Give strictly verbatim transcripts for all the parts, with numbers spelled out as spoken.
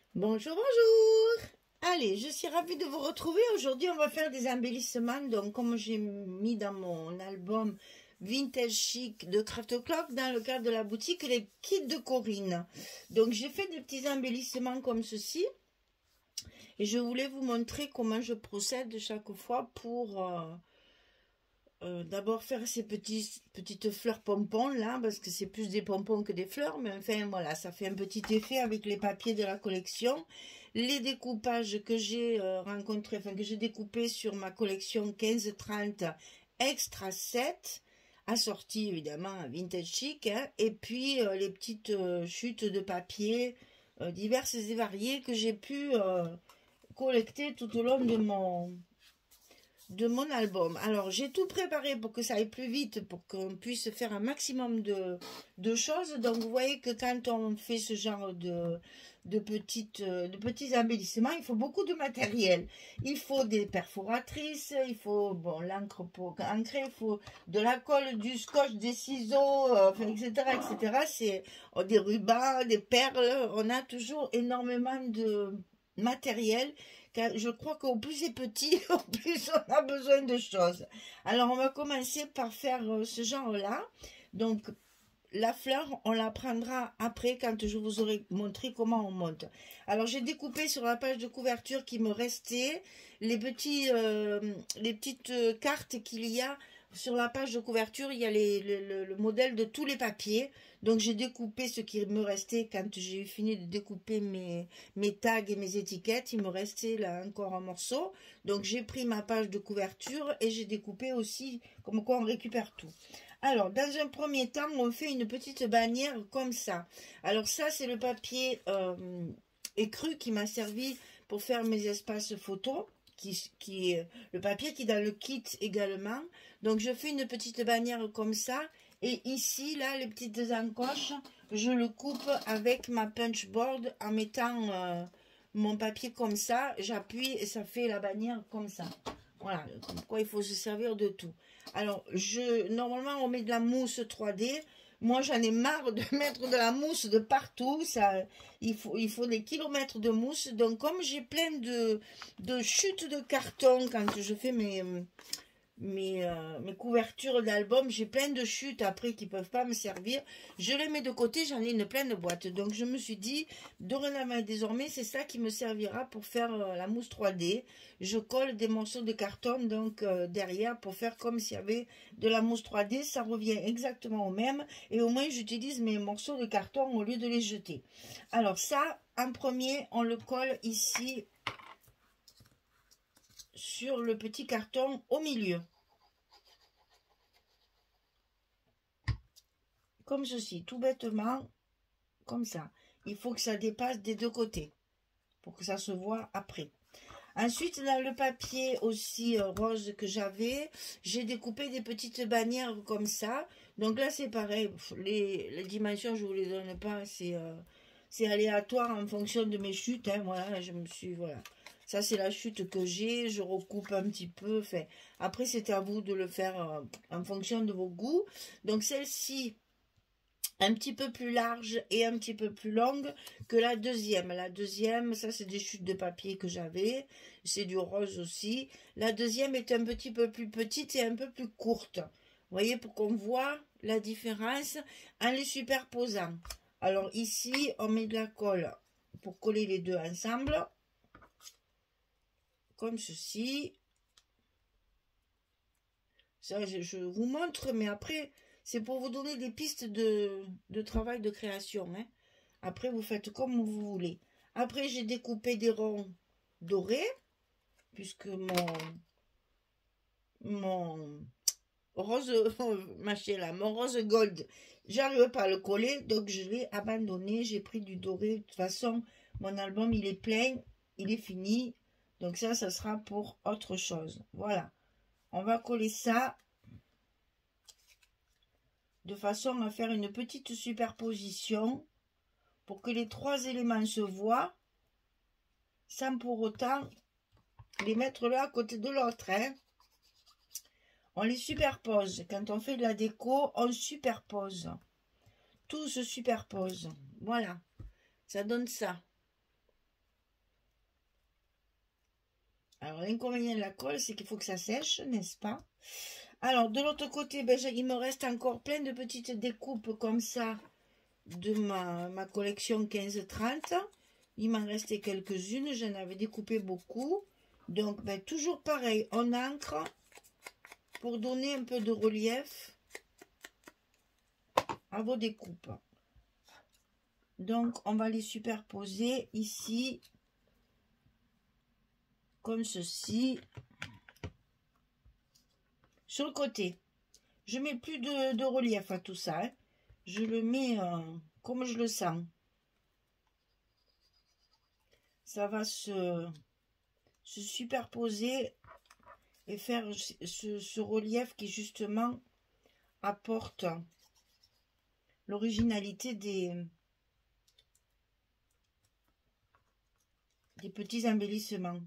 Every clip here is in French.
Bonjour, bonjour. Allez, je suis ravie de vous retrouver. Aujourd'hui, on va faire des embellissements. Donc, comme j'ai mis dans mon album Vintage Chic de Craft Clock, dans le cadre de la boutique, les kits de Corinne. Donc, j'ai fait des petits embellissements comme ceci. Et je voulais vous montrer comment je procède chaque fois pour... Euh, Euh, d'abord faire ces petits, petites fleurs pompons là, parce que c'est plus des pompons que des fleurs, mais enfin voilà, ça fait un petit effet avec les papiers de la collection. Les découpages que j'ai euh, rencontrés, enfin que j'ai découpés sur ma collection quinze trente Extra sept, assortie évidemment à Vintage Chic, hein, et puis euh, les petites euh, chutes de papier euh, diverses et variées que j'ai pu euh, collecter tout au long de mon de mon album. Alors, j'ai tout préparé pour que ça aille plus vite, pour qu'on puisse faire un maximum de, de choses. Donc, vous voyez que quand on fait ce genre de, de, petites, de petits embellissements, il faut beaucoup de matériel. Il faut des perforatrices, il faut bon, l'encre pour ancrer, il faut de la colle, du scotch, des ciseaux, euh, et cetera et cetera. C'est oh, des rubans, des perles. On a toujours énormément de matériel. Je crois qu'au plus c'est petit, au plus on a besoin de choses. Alors, on va commencer par faire ce genre-là. Donc, la fleur, on la prendra après quand je vous aurai montré comment on monte. Alors, j'ai découpé sur la page de couverture qui me restait les, petits, euh, les petites cartes qu'il y a. Sur la page de couverture, il y a les, le, le, le modèle de tous les papiers. Donc, j'ai découpé ce qui me restait quand j'ai fini de découper mes, mes tags et mes étiquettes. Il me restait là encore un morceau. Donc, j'ai pris ma page de couverture et j'ai découpé aussi, comme quoi on récupère tout. Alors, dans un premier temps, on fait une petite bannière comme ça. Alors, ça, c'est le papier euh, écru qui m'a servi pour faire mes espaces photos. Qui, qui est le papier qui est dans le kit également. Donc, je fais une petite bannière comme ça. Et ici, là, les petites encoches, je le coupe avec ma punch board en mettant euh, mon papier comme ça. J'appuie et ça fait la bannière comme ça. Voilà, comme quoi il faut se servir de tout. Alors, je normalement, on met de la mousse trois D. Moi, j'en ai marre de mettre de la mousse de partout. Ça, il faut, il faut des kilomètres de mousse. Donc, comme j'ai plein de, de chutes de carton quand je fais mes, mes, euh, mes couvertures d'album, j'ai plein de chutes après qui ne peuvent pas me servir. Je les mets de côté, j'en ai une pleine boîte. Donc, je me suis dit, dorénavant, désormais, c'est ça qui me servira pour faire euh, la mousse trois D. Je colle des morceaux de carton donc euh, derrière pour faire comme s'il y avait de la mousse trois D. Ça revient exactement au même. Et au moins, j'utilise mes morceaux de carton au lieu de les jeter. Alors, ça, en premier, on le colle ici sur le petit carton au milieu. Comme ceci, tout bêtement, comme ça. Il faut que ça dépasse des deux côtés pour que ça se voit après. Ensuite, dans le papier aussi euh, rose que j'avais, j'ai découpé des petites bannières comme ça. Donc là, c'est pareil. Les, les dimensions, je ne vous les donne pas. C'est euh, c'est aléatoire en fonction de mes chutes. Hein, voilà, je me suis... Voilà. Ça, c'est la chute que j'ai. Je recoupe un petit peu. Enfin, après, c'est à vous de le faire euh, en fonction de vos goûts. Donc, celle-ci... un petit peu plus large et un petit peu plus longue que la deuxième. La deuxième, ça c'est des chutes de papier que j'avais, c'est du rose aussi. La deuxième est un petit peu plus petite et un peu plus courte. Vous voyez, pour qu'on voit la différence en les superposant. Alors ici, on met de la colle pour coller les deux ensemble, comme ceci. Ça, je, je vous montre, mais après... c'est pour vous donner des pistes de, de travail de création. Hein. Après, vous faites comme vous voulez. Après, j'ai découpé des ronds dorés, puisque mon, mon rose, là, mon rose gold, j'arrive pas à le coller, donc je l'ai abandonné. J'ai pris du doré. De toute façon, mon album, il est plein, il est fini. Donc ça, ça sera pour autre chose. Voilà. On va coller ça de façon à faire une petite superposition pour que les trois éléments se voient sans pour autant les mettre l'un à côté de l'autre. Hein. On les superpose. Quand on fait de la déco, on superpose. Tout se superpose. Voilà. Ça donne ça. Alors, l'inconvénient de la colle, c'est qu'il faut que ça sèche, n'est-ce pas? Alors, de l'autre côté, ben, il me reste encore plein de petites découpes comme ça de ma, ma collection quinze trente. Il m'en restait quelques-unes, j'en avais découpé beaucoup. Donc, ben, toujours pareil, on ancre pour donner un peu de relief à vos découpes. Donc, on va les superposer ici, comme ceci, sur le côté. Je mets plus de, de relief à tout ça, hein. Je le mets euh, comme je le sens. Ça va se, se superposer et faire ce, ce relief qui justement apporte l'originalité des, des petits embellissements.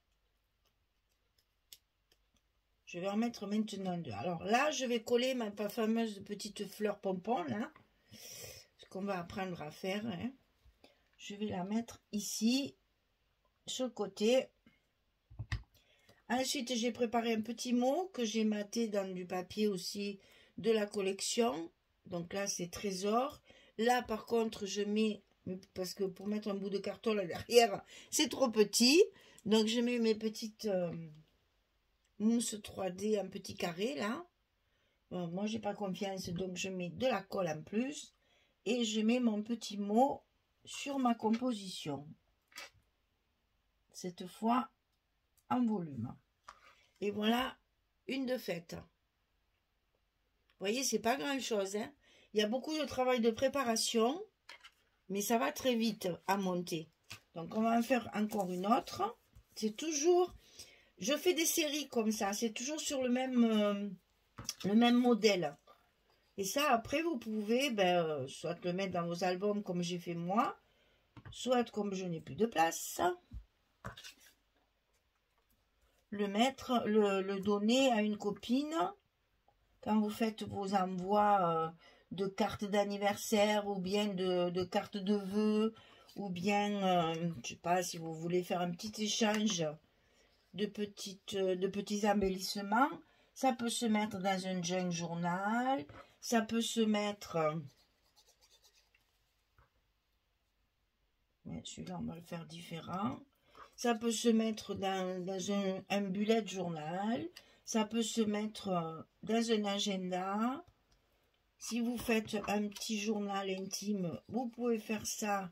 Je vais en mettre maintenant deux. Alors là, je vais coller ma fameuse petite fleur pompon, là. Ce qu'on va apprendre à faire. Hein. Je vais la mettre ici, sur le côté. Ensuite, j'ai préparé un petit mot que j'ai maté dans du papier aussi de la collection. Donc là, c'est trésor. Là, par contre, je mets, parce que pour mettre un bout de carton là derrière, c'est trop petit. Donc, je mets mes petites... Euh, mousse trois D, un petit carré là. Bon, moi j'ai pas confiance, donc je mets de la colle en plus et je mets mon petit mot sur ma composition, cette fois en volume. Et voilà une de faite. Vous voyez, c'est pas grand chose, hein. Il y a beaucoup de travail de préparation, mais ça va très vite à monter. Donc on va en faire encore une autre. C'est toujours... Je fais des séries comme ça, c'est toujours sur le même, euh, le même modèle. Et ça, après, vous pouvez ben, soit le mettre dans vos albums comme j'ai fait moi, soit comme je n'ai plus de place, le mettre, le, le donner à une copine quand vous faites vos envois euh, de cartes d'anniversaire ou bien de, de cartes de vœux ou bien, euh, je sais pas, si vous voulez faire un petit échange de petites de petits embellissements. Ça peut se mettre dans un junk journal, ça peut se mettre, celui-là on va le faire différent, ça peut se mettre dans, dans un, un bullet journal, ça peut se mettre dans un agenda. Si vous faites un petit journal intime, vous pouvez faire ça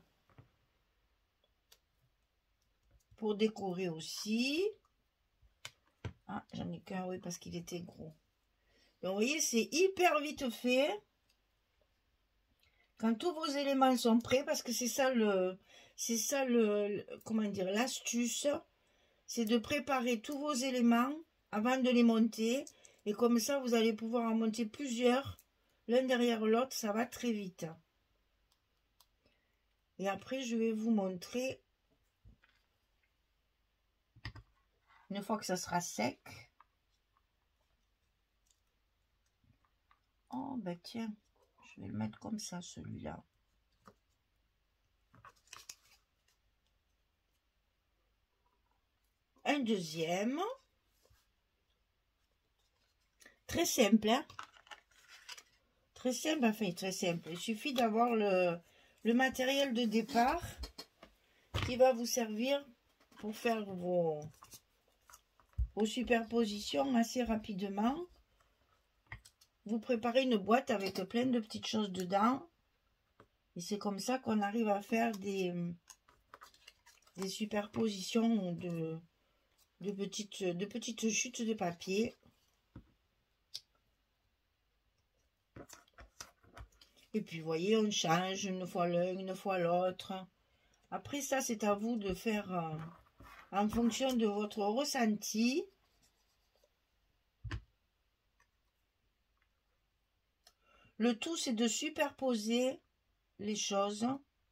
pour décorer aussi. Ah, j'en ai qu'un, oui, parce qu'il était gros. Donc, vous voyez, c'est hyper vite fait. Quand tous vos éléments sont prêts, parce que c'est ça le... C'est ça le... le comment dire, l'astuce. C'est de préparer tous vos éléments avant de les monter. Et comme ça, vous allez pouvoir en monter plusieurs. L'un derrière l'autre, ça va très vite. Et après, je vais vous montrer... Une fois que ça sera sec. Oh, ben tiens, je vais le mettre comme ça, celui-là. Un deuxième. Très simple, hein? Très simple, enfin, très simple. Il suffit d'avoir le, le matériel de départ qui va vous servir pour faire vos... aux superpositions assez rapidement. Vous préparez une boîte avec plein de petites choses dedans. Et c'est comme ça qu'on arrive à faire des, des superpositions de, de, petites, de petites chutes de papier. Et puis, vous voyez, on change une fois l'un, une fois l'autre. Après, ça, c'est à vous de faire... Euh, en fonction de votre ressenti. Le tout, c'est de superposer les choses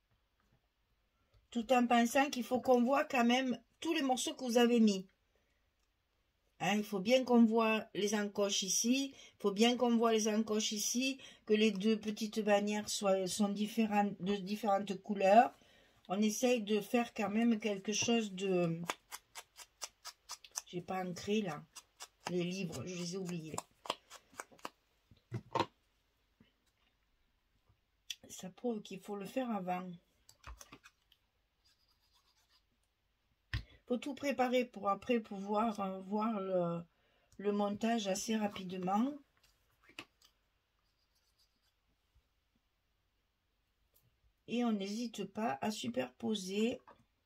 tout en pensant qu'il faut qu'on voit quand même tous les morceaux que vous avez mis. Hein, il faut bien qu'on voit les encoches ici, il faut bien qu'on voit les encoches ici, que les deux petites bannières soient, sont différentes, de différentes couleurs. On essaye de faire quand même quelque chose de, J'ai pas ancré là. Les livres, je les ai oubliés. Ça prouve qu'il faut le faire avant. Faut tout préparer pour après pouvoir euh, voir le, le montage assez rapidement. Et on n'hésite pas à superposer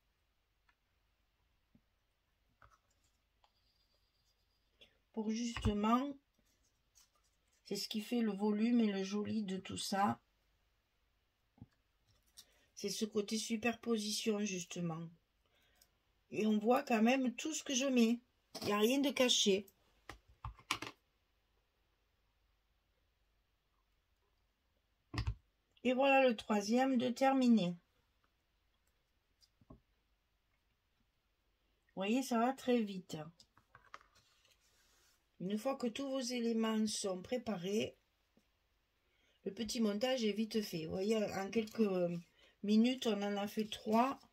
pour justement, c'est ce qui fait le volume et le joli de tout ça. C'est ce côté superposition justement. Et on voit quand même tout ce que je mets. Il n'y a rien de caché. Et voilà le troisième de terminé. Vous voyez, ça va très vite. Une fois que tous vos éléments sont préparés, le petit montage est vite fait. Vous voyez, en quelques minutes, on en a fait trois.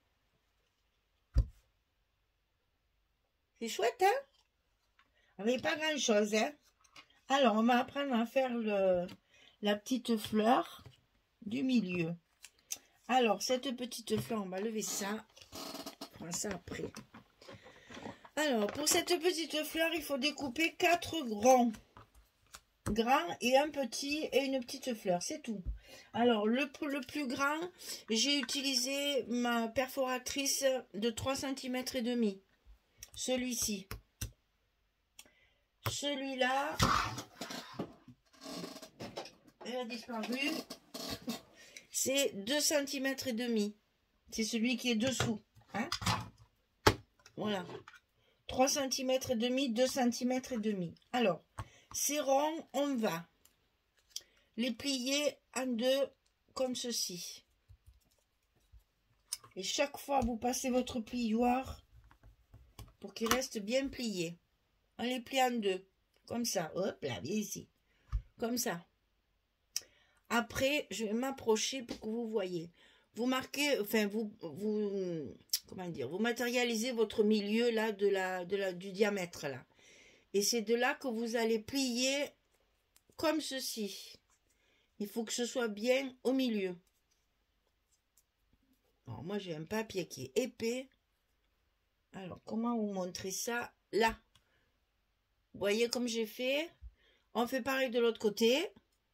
C'est chouette, hein? Avec pas grand-chose, hein? Alors, on va apprendre à faire le, la petite fleur du milieu. Alors, cette petite fleur, on va lever ça. On fera ça après. Alors, pour cette petite fleur, il faut découper quatre ronds grands et un petit et une petite fleur, c'est tout. Alors, le, le plus grand, j'ai utilisé ma perforatrice de trois centimètres et demi. Celui-ci. Celui-là, elle a disparu. C'est deux centimètres et demi. C'est celui qui est dessous. Hein? Voilà. trois centimètres et demi, deux centimètres et demi. Alors, ces ronds, on va les plier en deux comme ceci. Et chaque fois, vous passez votre plioir pour qu'il reste bien plié. On les plie en deux. Comme ça. Hop là, viens ici. Comme ça. Après, je vais m'approcher pour que vous voyez. Vous marquez, enfin, vous, vous, comment dire, vous matérialisez votre milieu là de la, de la, du diamètre là. Et c'est de là que vous allez plier comme ceci. Il faut que ce soit bien au milieu. Alors, moi, j'ai un papier qui est épais. Alors, comment vous montrer ça? Là. Vous voyez comme j'ai fait? On fait pareil de l'autre côté.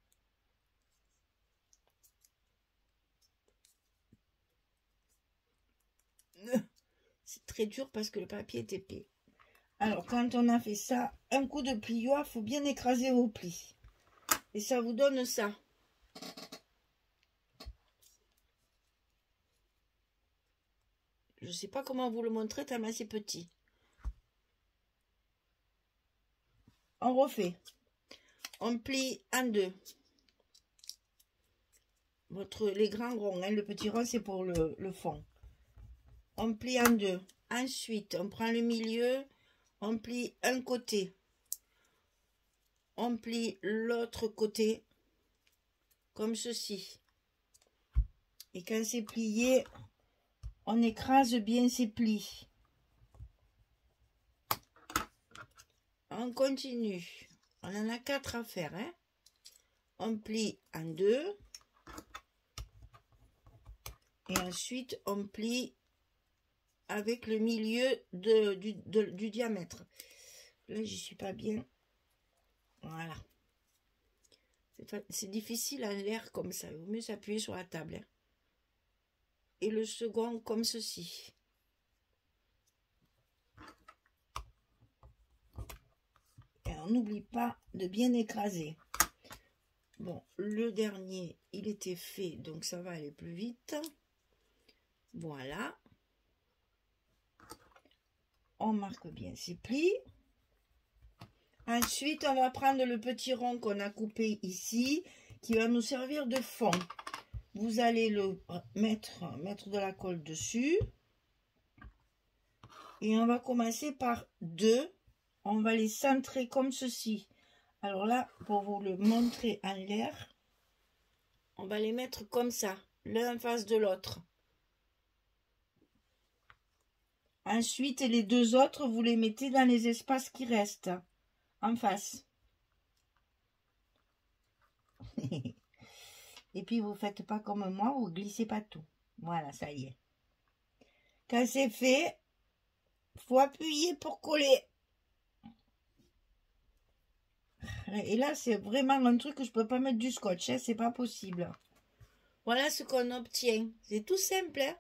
C'est très dur parce que le papier est épais. Alors, quand on a fait ça, un coup de plioir, il faut bien écraser vos plis. Et ça vous donne ça. Je ne sais pas comment vous le montrer tellement c'est petit. On refait. On plie en deux. Votre, les grands ronds, hein, le petit rond, c'est pour le, le fond. On plie en deux. Ensuite, on prend le milieu, on plie un côté. On plie l'autre côté, comme ceci. Et quand c'est plié, on écrase bien ces plis. On continue. On en a quatre à faire. Hein? On plie en deux. Et ensuite, on plie avec le milieu de, du, de, du diamètre. Là, j'y suis pas bien. Voilà. C'est difficile en l'air comme ça. Il vaut mieux s'appuyer sur la table. Hein. Et le second comme ceci. Et on n'oublie pas de bien écraser. Bon, le dernier, il était fait, donc ça va aller plus vite. Voilà. On marque bien ses plis. Ensuite, on va prendre le petit rond qu'on a coupé ici, qui va nous servir de fond. Vous allez le mettre, mettre de la colle dessus. Et on va commencer par deux. On va les centrer comme ceci. Alors là, pour vous le montrer en l'air, on va les mettre comme ça, l'un en face de l'autre. Ensuite, les deux autres, vous les mettez dans les espaces qui restent, en face. Et puis, vous ne faites pas comme moi, vous ne glissez pas tout. Voilà, ça y est. Quand c'est fait, il faut appuyer pour coller. Et là, c'est vraiment un truc que je ne peux pas mettre du scotch, hein, c'est pas possible. Voilà ce qu'on obtient. C'est tout simple, hein.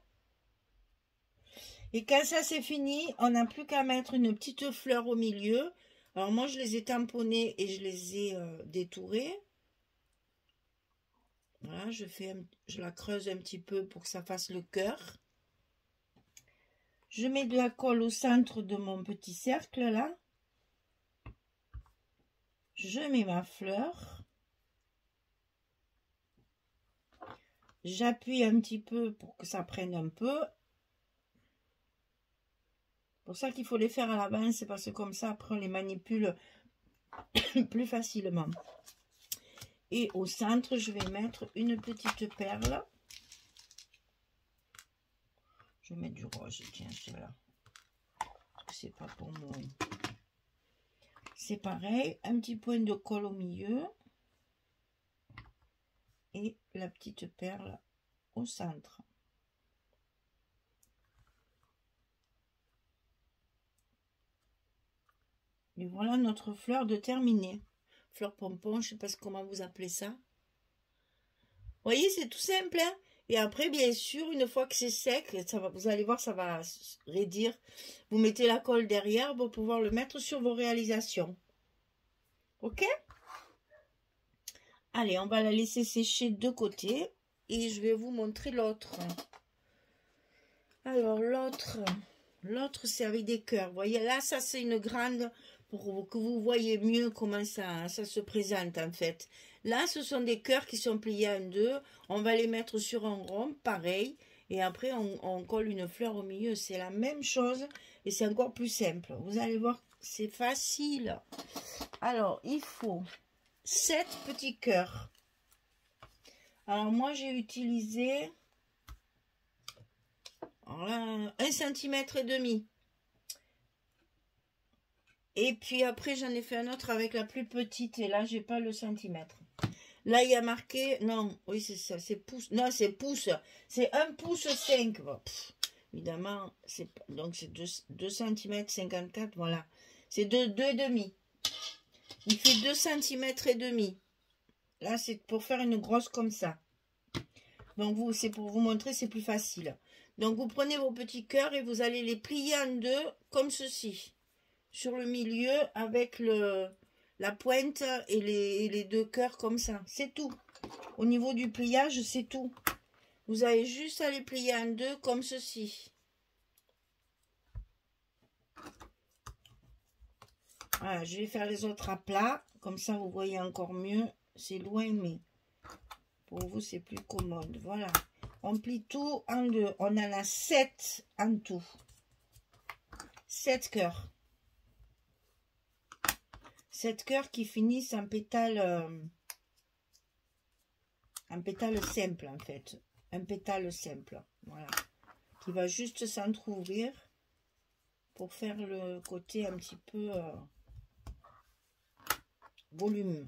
Et quand ça c'est fini, on n'a plus qu'à mettre une petite fleur au milieu. Alors moi, je les ai tamponnés et je les ai euh, détourés. Voilà, je, fais un, je la creuse un petit peu pour que ça fasse le cœur. Je mets de la colle au centre de mon petit cercle, là. Je mets ma fleur. J'appuie un petit peu pour que ça prenne un peu. C'est pour ça qu'il faut les faire à l'avance, c'est parce que comme ça, après, on les manipule plus facilement. Et au centre, je vais mettre une petite perle. Je vais mettre du rose, tiens, celui-là. C'est pas pour moi. C'est pareil, un petit point de colle au milieu. Et la petite perle au centre. Et voilà notre fleur de terminée. Fleur pompon, je ne sais pas comment vous appelez ça. Vous voyez, c'est tout simple, hein. Et après, bien sûr, une fois que c'est sec, ça va, vous allez voir, ça va raidir. Vous mettez la colle derrière pour pouvoir le mettre sur vos réalisations. Ok? Allez, on va la laisser sécher de côté. Et je vais vous montrer l'autre. Alors, l'autre, l'autre, c'est avec des cœurs. Vous voyez, là, ça, c'est une grande... pour que vous voyez mieux comment ça, ça se présente en fait. Là, ce sont des cœurs qui sont pliés en deux. On va les mettre sur un rond, pareil. Et après, on, on colle une fleur au milieu. C'est la même chose et c'est encore plus simple. Vous allez voir, c'est facile. Alors, il faut sept petits cœurs. Alors, moi, j'ai utilisé alors là, un centimètre et demi. Et puis après, j'en ai fait un autre avec la plus petite. Et là, j'ai pas le centimètre. Là, il y a marqué... Non, oui, c'est ça. C'est pouce. Non, c'est pouce. C'est un pouce cinq. Bon, pff, évidemment, c'est donc c'est deux centimètres cinquante-quatre. Voilà. C'est deux et demi. Il fait deux centimètres et demi. Là, c'est pour faire une grosse comme ça. Donc, vous, c'est pour vous montrer, c'est plus facile. Donc, vous prenez vos petits cœurs et vous allez les plier en deux comme ceci. Sur le milieu avec le, la pointe et les, et les deux cœurs comme ça. C'est tout. Au niveau du pliage, c'est tout. Vous avez juste à les plier en deux comme ceci. Voilà, je vais faire les autres à plat. Comme ça, vous voyez encore mieux. C'est loin, mais pour vous, c'est plus commode. Voilà. On plie tout en deux. On en a sept en tout. sept cœurs. sept cœurs qui finissent en pétale, euh, en pétale simple en fait. Un pétale simple. Voilà. Qui va juste s'entrouvrir pour faire le côté un petit peu euh, volumineux.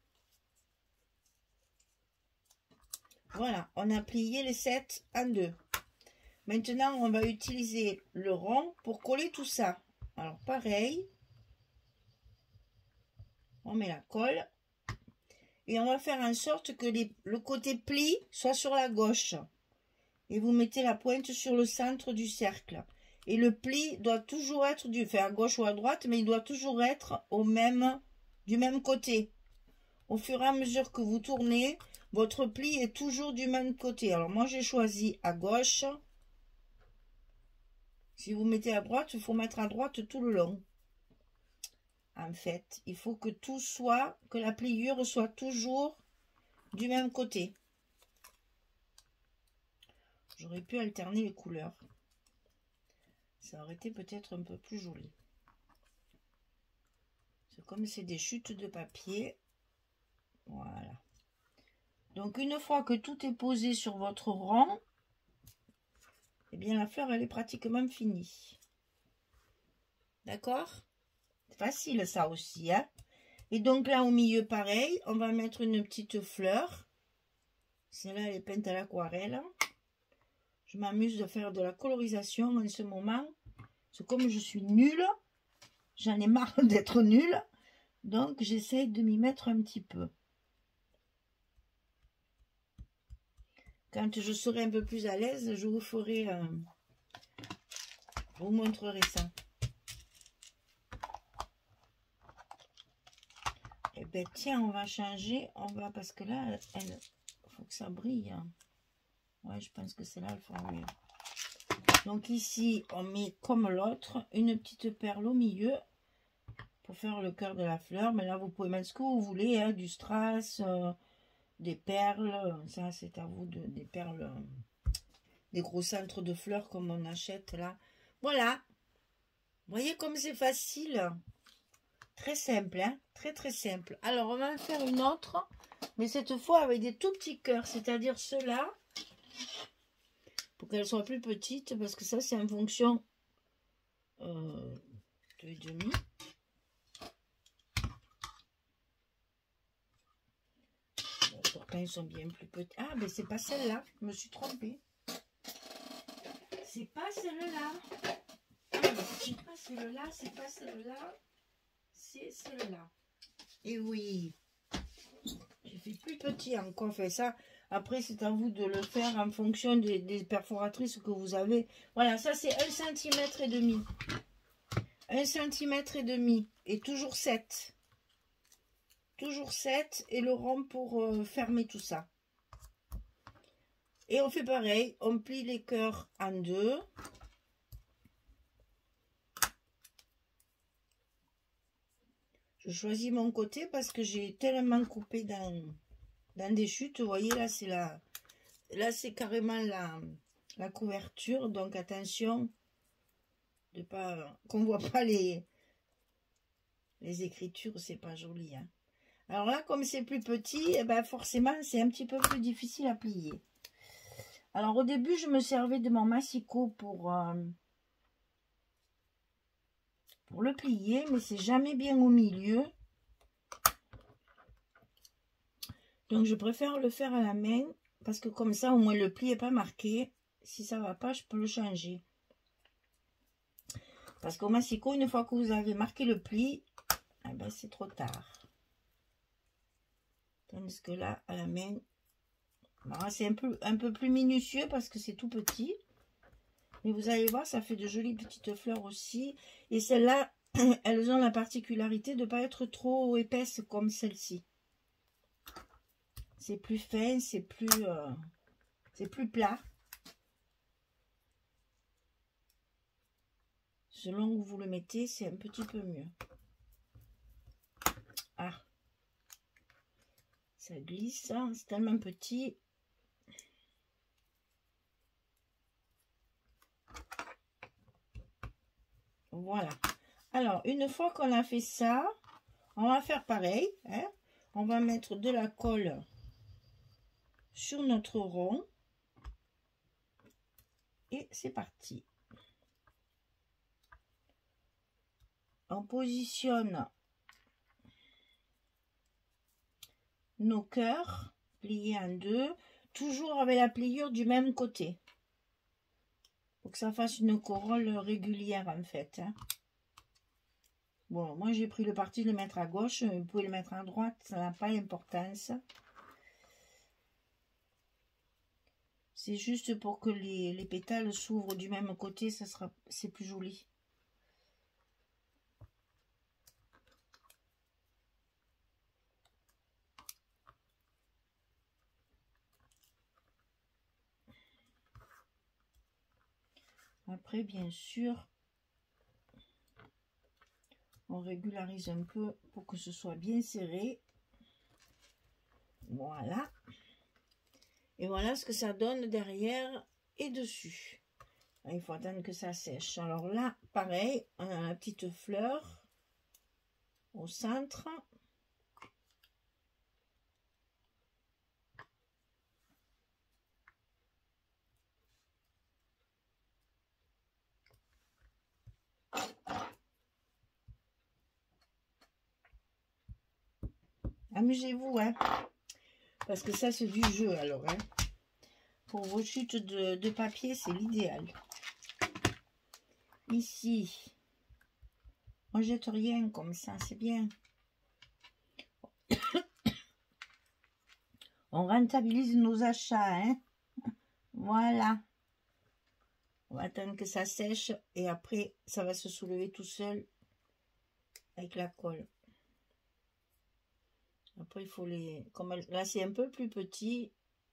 Voilà, on a plié les sept en deux. Maintenant, on va utiliser le rond pour coller tout ça. Alors, pareil. On met la colle. Et on va faire en sorte que les, le côté pli soit sur la gauche. Et vous mettez la pointe sur le centre du cercle. Et le pli doit toujours être du, enfin à gauche ou à droite, mais il doit toujours être au même, du même côté. Au fur et à mesure que vous tournez, votre pli est toujours du même côté. Alors moi j'ai choisi à gauche. Si vous mettez à droite, il faut mettre à droite tout le long. En fait, il faut que tout soit, que la pliure soit toujours du même côté. J'aurais pu alterner les couleurs. Ça aurait été peut-être un peu plus joli. C'est comme c'est des chutes de papier. Voilà. Donc une fois que tout est posé sur votre rond, eh bien la fleur elle est pratiquement finie. D'accord? C'est facile ça aussi, hein? Et donc là, au milieu, pareil, on va mettre une petite fleur. Celle-là, elle est peinte à l'aquarelle. Je m'amuse de faire de la colorisation en ce moment. Parce que comme je suis nulle, j'en ai marre d'être nulle. Donc, j'essaie de m'y mettre un petit peu. Quand je serai un peu plus à l'aise, je vous ferai... Euh, je vous montrerai ça. Eh bien, tiens, on va changer. On va... Parce que là, elle... faut que ça brille. Hein. Ouais, je pense que c'est là le fera mieux. Donc ici, on met comme l'autre une petite perle au milieu pour faire le cœur de la fleur. Mais là, vous pouvez mettre ce que vous voulez, hein, du strass, euh, des perles. Ça, c'est à vous, de, des perles, euh, des gros centres de fleurs comme on achète là. Voilà. Vous voyez comme c'est facile. Très simple, hein, très très simple. Alors, on va en faire une autre, mais cette fois avec des tout petits cœurs, c'est-à-dire ceux-là. Pour qu'elles soient plus petites, parce que ça c'est en fonction euh, de demi. Pourtant ils sont bien plus petits. Ah mais c'est pas celle-là, je me suis trompée. C'est pas celle-là. Ah, c'est pas celle-là, c'est pas celle-là. C'est celle-là. Et oui. J'ai fait plus petit encore, fait ça. Après, c'est à vous de le faire en fonction des, des perforatrices que vous avez. Voilà, ça c'est un centimètre et demi. un centimètre et demi. Et toujours sept. Toujours sept. Et le rond pour euh, fermer tout ça. Et on fait pareil. On plie les cœurs en deux. Je choisis mon côté parce que j'ai tellement coupé dans... dans des chutes, vous voyez, là, c'est la, là, c'est carrément la, la couverture. Donc, attention de pas, qu'on voit pas les, les écritures, c'est pas joli. Hein. Alors là, comme c'est plus petit, eh ben, forcément, c'est un petit peu plus difficile à plier. Alors, au début, je me servais de mon massicot pour, euh, pour le plier, mais c'est jamais bien au milieu. Donc, je préfère le faire à la main, parce que comme ça, au moins, le pli n'est pas marqué. Si ça va pas, je peux le changer. Parce qu'au massicot, une fois que vous avez marqué le pli, eh ben, c'est trop tard. Tandis que là, à la main, c'est un peu, un peu plus minutieux parce que c'est tout petit. Mais vous allez voir, ça fait de jolies petites fleurs aussi. Et celles-là, elles ont la particularité de ne pas être trop épaisses comme celle-ci. C'est plus fin, c'est plus, euh, c'est plus plat. Selon où vous le mettez, c'est un petit peu mieux. Ah, ça glisse, hein, c'est tellement petit. Voilà. Alors, une fois qu'on a fait ça, on va faire pareil. Hein, on va mettre de la colle sur notre rond. Et c'est parti. On positionne nos cœurs pliés en deux, toujours avec la pliure du même côté. Pour que ça fasse une corolle régulière en fait. Hein. Bon, moi j'ai pris le parti de le mettre à gauche, vous pouvez le mettre à droite, ça n'a pas d'importance. C'est juste pour que les, les pétales s'ouvrent du même côté, ça sera, c'est plus joli. Après, bien sûr, on régularise un peu pour que ce soit bien serré. Voilà. Et voilà ce que ça donne derrière et dessus. Il faut attendre que ça sèche. Alors là, pareil, on a la petite fleur au centre. Amusez-vous, hein. Parce que ça, c'est du jeu, alors, hein. Pour vos chutes de, de papier, c'est l'idéal. Ici, on jette rien comme ça, c'est bien. On rentabilise nos achats, hein. Voilà. On va attendre que ça sèche et après, ça va se soulever tout seul avec la colle. Après, il faut les... Comme là, c'est un peu plus petit.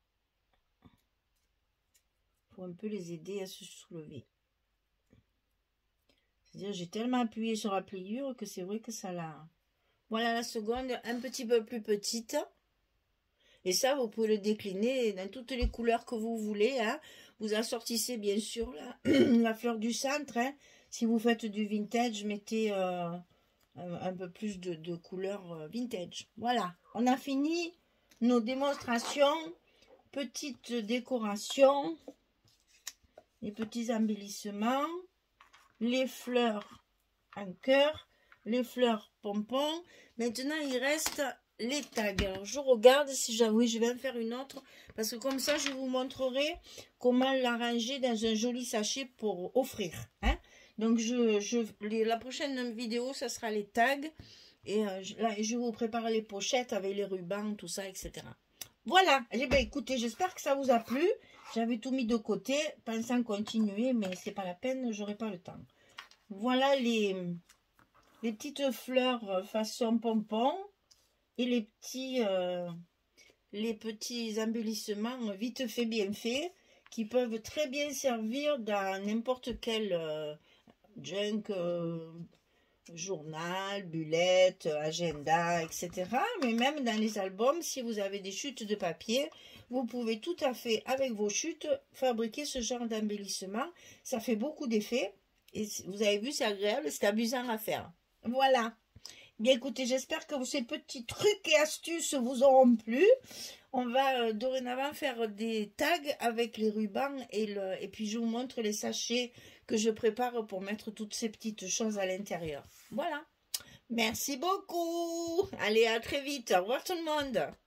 Il faut un peu les aider à se soulever. C'est-à-dire, j'ai tellement appuyé sur la pliure que c'est vrai que ça l'a... Voilà la seconde, un petit peu plus petite. Et ça, vous pouvez le décliner dans toutes les couleurs que vous voulez. Hein. Vous assortissez bien sûr la, la fleur du centre. Hein. Si vous faites du vintage, mettez euh, un, un peu plus de, de couleurs vintage. Voilà, on a fini nos démonstrations. Petite décoration. Les petits embellissements. Les fleurs en cœur. Les fleurs pompons. Maintenant, il reste... les tags. Alors, je regarde si j'avoue, oui, je vais en faire une autre parce que comme ça, je vous montrerai comment l'arranger dans un joli sachet pour offrir. Hein? Donc, je, je, les, la prochaine vidéo, ça sera les tags et euh, je, là, je vous prépare les pochettes avec les rubans, tout ça, et cetera. Voilà. Eh bien, écoutez, j'espère que ça vous a plu. J'avais tout mis de côté, pensant continuer, mais c'est pas la peine, j'aurai pas le temps. Voilà les, les petites fleurs façon pompon. Et les petits, euh, les petits embellissements vite fait, bien fait, qui peuvent très bien servir dans n'importe quel euh, junk, euh, journal, bullette, agenda, et cetera. Mais même dans les albums, si vous avez des chutes de papier, vous pouvez tout à fait, avec vos chutes, fabriquer ce genre d'embellissement. Ça fait beaucoup d'effets. Et vous avez vu, c'est agréable, c'est amusant à faire. Voilà. Bien écoutez, j'espère que ces petits trucs et astuces vous auront plu. On va euh, dorénavant faire des tags avec les rubans et, le, et puis je vous montre les sachets que je prépare pour mettre toutes ces petites choses à l'intérieur. Voilà. Merci beaucoup. Allez, à très vite. Au revoir tout le monde.